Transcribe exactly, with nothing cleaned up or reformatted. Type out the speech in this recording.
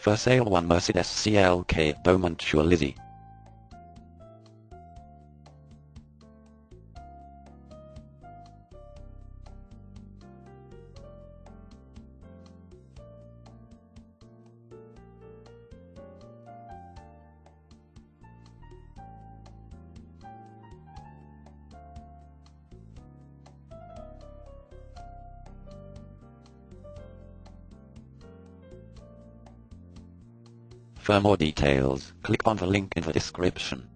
For sale one Mercedes C L K Beaumont Sure Lizzie. For more details, click on the link in the description.